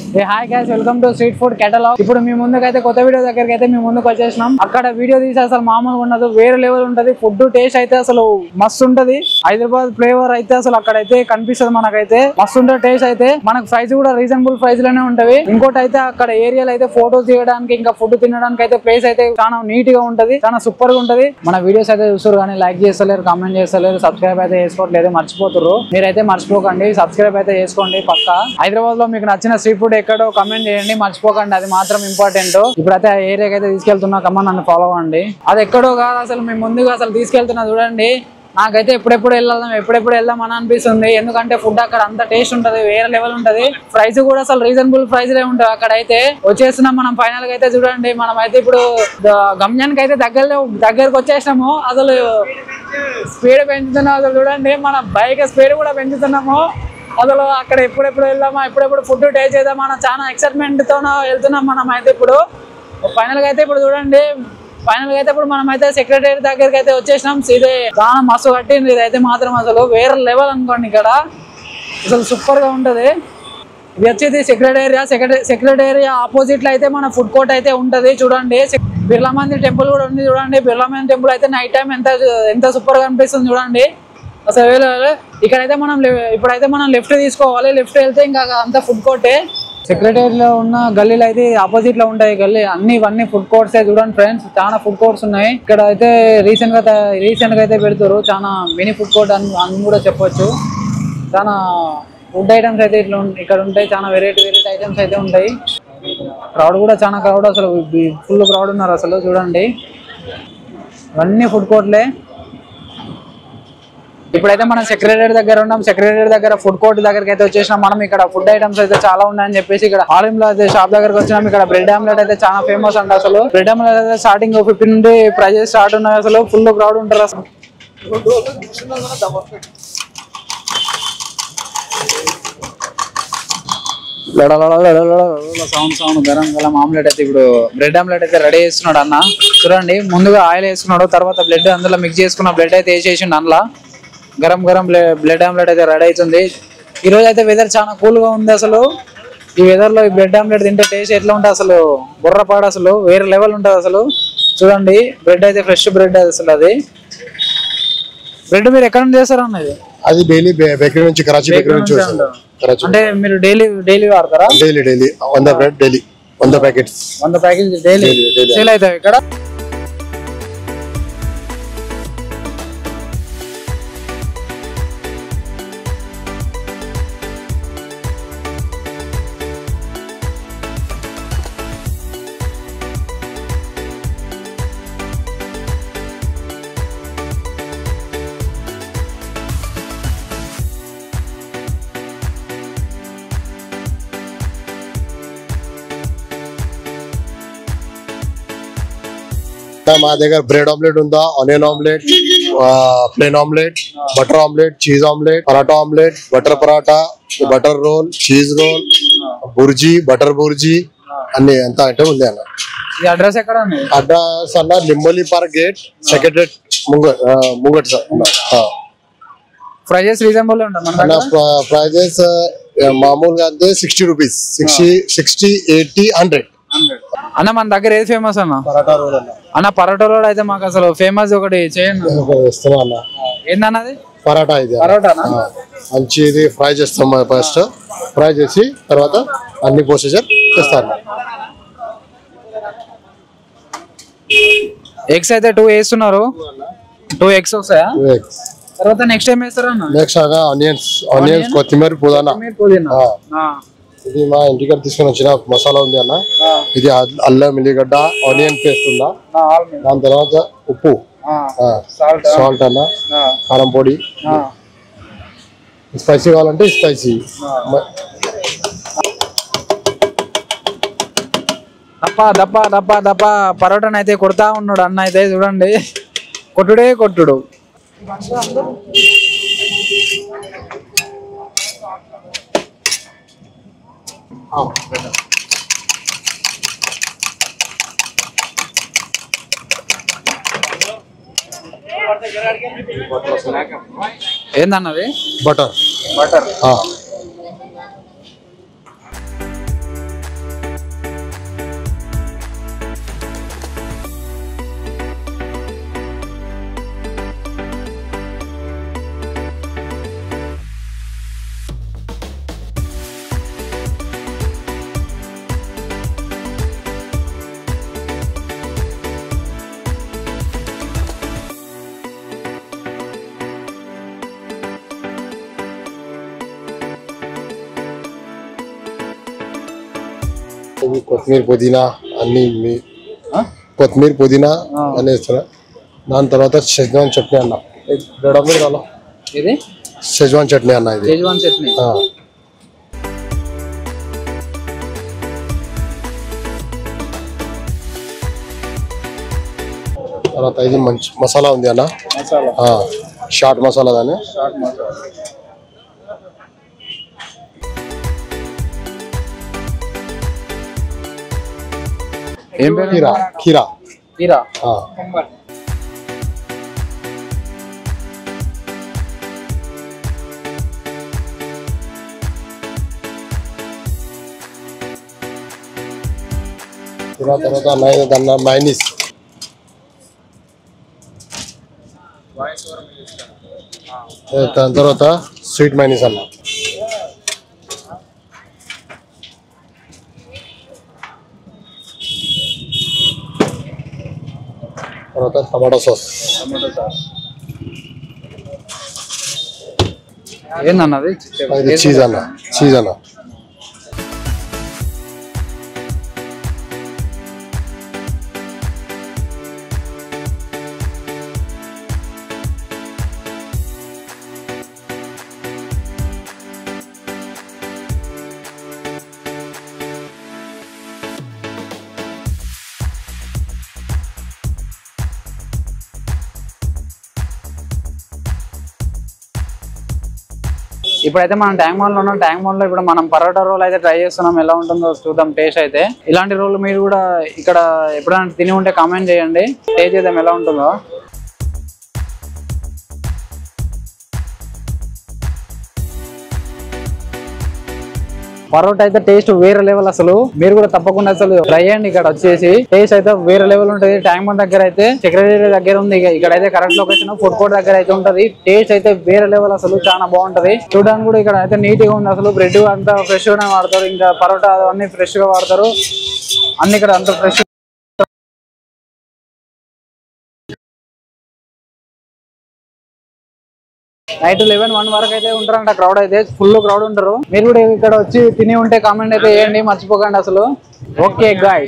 Hi guys, welcome to street food catalog. ఇప్పుడు మీ ముందుకైతే కొత్త వీడియో దగ్గరికి అయితే మీ ముందుకు వచ్చేసినాం. అక్కడ వీడియో తీసి అసలు మామూలుగా ఉండదు, వేరే లెవెల్ ఉంటది. ఫుడ్ టేస్ట్ అయితే అసలు మస్తు ఉంటది. హైదరాబాద్ ఫ్లేవర్ అయితే అసలు అక్కడైతే కనిపిస్తుంది మనకైతే. మస్తు ఉంటది టేస్ట్ అయితే. మనకు ప్రైస్ కూడా రీజనబుల్ ప్రైస్ లోనే ఉంటది. ఇంకోటి అయితే అక్కడ ఏరియాలో అయితే ఫోటోస్ తీయడానికి ఇంకా ఫుడ్ తినడానికి అయితే ప్లేస్ అయితే చాలా నీట్ గా ఉంటది, చాలా సూపర్ గా ఉంటది. మన వీడియోస్ అయితే చూస్తారు కానీ లైక్ చేస్తలేరు, కామెంట్ చేస్తలేరు, సబ్స్క్రైబ్ అయితే చేసుకోవట్లేదు, మర్చిపోతారు. మీరైతే మర్చిపోకండి, సబ్స్క్రైబ్ అయితే చేసుకోండి పక్కా. హైదరాబాద్ లో మీకు నచ్చిన స్ట్రీట్ ఫుడ్ ఎక్కడో కమెంట్ చేయండి, మర్చిపోకండి, అది మాత్రం ఇంపార్టెంట్. ఇప్పుడైతే ఆ ఏరియాకి అయితే తీసుకెళ్తున్నా, కమ్మా నన్ను ఫాలో అవ్వండి. అది ఎక్కడో కాదు, అసలు మేము ముందుగా అసలు తీసుకెళ్తున్నా చూడండి. నాకైతే ఎప్పుడెప్పుడు వెళ్దాం అని అనిపిస్తుంది. ఎందుకంటే ఫుడ్ అక్కడ అంత టేస్ట్ ఉంటది, వేరే లెవెల్ ఉంటది. ప్రైస్ కూడా అసలు రీజనబుల్ ప్రైస్ లే ఉంటది. అక్కడ అయితే వచ్చేస్తున్నాం మనం ఫైనల్ గా అయితే. చూడండి మనం అయితే ఇప్పుడు గమ్యానికి అయితే దగ్గరకు వచ్చేసినాము. అసలు స్పీడ్ పెంచుతున్నాం, అసలు చూడండి మన బైక్ స్పీడ్ కూడా పెంచుతున్నాము. అసలు అక్కడ ఎప్పుడెప్పుడు వెళ్దామా, ఎప్పుడెప్పుడు ఫుడ్ టేస్ట్ చేద్దామా అని చాలా ఎక్సైట్మెంట్ తో వెళ్తున్నాం మనం అయితే. ఇప్పుడు ఫైనల్ గా అయితే ఇప్పుడు చూడండి, ఫైనల్ గా అయితే ఇప్పుడు మనం అయితే సెక్రటరీ దగ్గరికి అయితే వచ్చేసినాం. ఇదే చాలా మస్తు కట్టింది, ఇదైతే మాత్రం అసలు వేరే లెవెల్ అనుకోండి. ఇక్కడ అసలు సూపర్ గా ఉంటది. ఇది వచ్చేది సెక్రటేరియా ఆపోజిట్ లో అయితే మన ఫుడ్ కోర్ట్ అయితే ఉంటది. చూడండి బిర్లా మందిర్ టెంపుల్ కూడా ఉంది. చూడండి బిర్లా మందిర్ టెంపుల్ అయితే నైట్ టైం ఎంత సూపర్ గా అనిపిస్తుంది చూడండి అసలు. ఇక్కడైతే ఇప్పుడైతే మనం లెఫ్ట్ తీసుకోవాలి. లెఫ్ట్ వెళ్తే ఇంకా అంతా ఫుడ్ కోర్టే. సెక్రటరీలో ఉన్న గల్లీలు అయితే ఆపోజిట్ లో ఉంటాయి గల్లీ. ఇవన్నీ ఫుడ్ కోర్ట్స్ చూడండి ఫ్రెండ్స్, చాలా ఫుడ్ కోర్ట్స్ ఉన్నాయి ఇక్కడ అయితే. రీసెంట్ గా అయితే పెడతారు, చాలా మినీ ఫుడ్ కోర్ట్ అని కూడా చెప్పొచ్చు. చాలా ఫుడ్ ఐటమ్స్ అయితే ఇక్కడ ఉంటాయి, చాలా వెరైటీ ఐటమ్స్ అయితే ఉంటాయి. క్రౌడ్ కూడా చాలా క్రౌడ్, అసలు ఫుల్ క్రౌడ్ ఉన్నారు అసలు. చూడండి ఇవన్నీ ఫుడ్ కోర్ట్లే. ఇప్పుడైతే మనం సెక్రటరీ దగ్గర ఉన్నాం. సెక్రటరీ దగ్గర ఫుడ్ కోర్ట్ దగ్గరికి అయితే వచ్చేసినాం మనం. ఇక్కడ ఫుడ్ ఐటమ్స్ అయితే చాలా ఉన్నాయని చెప్పేసి ఇక్కడ ఆలింలో అయితే షాప్ దగ్గరకు వచ్చినాం. ఇక్కడ బ్రెడ్ ఆమ్లెట్ అయితే చాలా ఫేమస్ అంట అసలు. బ్రెడ్ ఆమ్లెట్ అయితే స్టార్టింగ్ 50 నుండి ప్రైజెస్ స్టార్ట్ ఉన్నాయి అసలు. ఫుల్ క్రౌడ్ ఉంటారు అసలు. సౌండ్ గరం ఆమ్లెట్ అయితే ఇప్పుడు బ్రెడ్ ఆమ్లెట్ అయితే రెడీ చేస్తున్నాడు అన్న. చూడండి ముందుగా ఆయిల్ వేసుకున్నాడు, తర్వాత బ్లడ్ అందులో మిక్స్ చేసుకున్న బ్లడ్ అయితే వేసేసిండు అందులో. గరం బ్లడ్ ఆమ్లెట్ అయితే రెడీ అవుతుంది. ఈ రోజు అయితే వెదర్ చాలా కూల్ గా ఉంది అసలు. ఈ వెదర్ లో ఈ బ్రెడ్ ఆమ్లెట్ తింటే టేస్ట్ ఎట్లా ఉంటుంది అసలు, బుర్రపాడు అసలు వేరే లెవెల్ ఉంటుంది అసలు. చూడండి బ్రెడ్ అయితే ఫ్రెష్ బ్రెడ్ అసలు. అది బ్రెడ్ మీరు ఎక్కడ నుంచి చేస్తారా అన్నది? అది డైలీ బేకరీ నుంచి, కరాచీ బేకరీ నుంచి. అంటే మీరు డైలీ వాడతారా? Daily 100 bread daily 100 packets daily sale అవుతాయి ఇక్కడ. మా దగ్గర బ్రెడ్ ఆమ్లెట్ ఉందా, onion omelette, plain omelette, butter omelette, cheese omelette, paratha omelette, butter paratha, butter roll, cheese roll, bhurji, butter bhurji అన్ని ఎంత అంటే ఉంది అన్న. అడ్రస్ ఎక్కడ? అడ్రస్ అన్న లింబోలి పార్క్ గేట్, సెక్రటరేట్ ముంగట్ సార్. ప్రైజెస్ రీజనబుల్ ఉంటాయి. ప్రైజెస్ మామూలుగా అంటే 60 రూపీస్, 60, 80, 100. అన్న మన దగ్గర ఏది ఫేమస్ అన్న? పరాటా రోల్ అన్న. పరాటా రోల్ అయితే మాకు అసలు ఫేమస్ ఒకటి చేయండి. ఏందన్నది? పరాటా. ఇది పరోటానా? మంచిది ఫ్రై చేస్తాం. ఫస్ట్ ఫ్రై చేసి తర్వాత అన్ని ప్రొసీజర్ చేస్తారు. ఎగ్స్ అయితే 2 వేస్తున్నారు. 2 ఎగ్స్ వస్తాయా? తర్వాత నెక్స్ట్ ఏం వేస్తారు అన్న? నెక్స్ట్ ఆనియన్స్, కొత్తిమీర, పుదీనా. ఇది మా ఇంటికి తీసుకొని వచ్చిన మసాలా ఉంది అన్న. ఇది అల్లం, ఎల్లిగడ్డ, ఆనియన్ పేస్ట్ ఉందా, దాని తర్వాత ఉప్పు, సాల్ట్ అన్న, కారం పొడి. స్పైసీ కావాలంటే స్పైసీ. దప్ప పరోటాను అయితే కొడతా ఉన్నాడు అన్న అయితే. చూడండి కొట్టుడు. ఏందన్నది? బటర్. బటర్. ఇవి కొత్తిమీర పుదీనా అన్ని కొత్తిమీర పుదీనా అన్నీ వేస్తున్నా. దాని తర్వాత షెజ్వాన్ చట్నీ అన్న. ఇది షెజ్వాన్ చట్నీ అన్న. ఇది షెజ్వాన్ చట్నీ. తర్వాత ఇది మంచి మసాలా ఉంది అన్న. షార్ట్ మసాలా దాన్ని. ఏం పేరు? కీరా. కీరా. కీరా. తర్వాత దాన్ని మైనీస్. దాని తర్వాత స్వీట్ మైనీస్ అన్న. తర్వాత టమాటో సాస్. ఏందన్నది? చీజ్ అన్న. చీజ్ అన్న. ఇప్పుడైతే మనం ట్యాంక్ మాల్ లో ఉన్నాం. ట్యాంక్ మాల్ లో ఇప్పుడు మనం పరోటా రోల్ అయితే ట్రై చేస్తున్నాం. ఎలా ఉంటుందో చూద్దాం టేస్ట్ అయితే. ఇలాంటి రోల్ మీరు కూడా ఇక్కడ ఎప్పుడైనా తిని ఉంటే కామెంట్ చేయండి. టేస్ట్ చేద్దాం ఎలా ఉంటుందో. పరోటా అయితే టేస్ట్ వేరే లెవెల్. అసలు మీరు కూడా తప్పకుండా అసలు ట్రై చేయండి. ఇక్కడ వచ్చేసి టేస్ట్ అయితే వేరే లెవెల్ ఉంటుంది. ట్యాంక్ బండ్ దగ్గర అయితే సెక్రటరీ దగ్గర ఉంది. ఇక్కడ అయితే కరెక్ట్ లొకేషన్ ఫుడ్ కోర్ట్ దగ్గర అయితే ఉంటది. టేస్ట్ అయితే వేరే లెవెల్. అసలు చాలా బాగుంటది. చూడడానికి కూడా ఇక్కడ అయితే నీట్ గా ఉంది. అసలు బ్రెడ్ అంతా ఫ్రెష్ గానే వాడతారు. ఇంకా పరోటా అన్ని ఫ్రెష్ గా వాడతారు. అన్ని ఇక్కడ అంత ఫ్రెష్. నైట్ 11-1 వరకు అయితే ఉంటారంట. క్రౌడ్ అయితే ఫుల్ క్రౌడ్ ఉంటారు. మీరు కూడా ఇక్కడ వచ్చి తిని ఉంటే కామెంట్ అయితే చేయండి మర్చిపోకండి అసలు. Okay guy.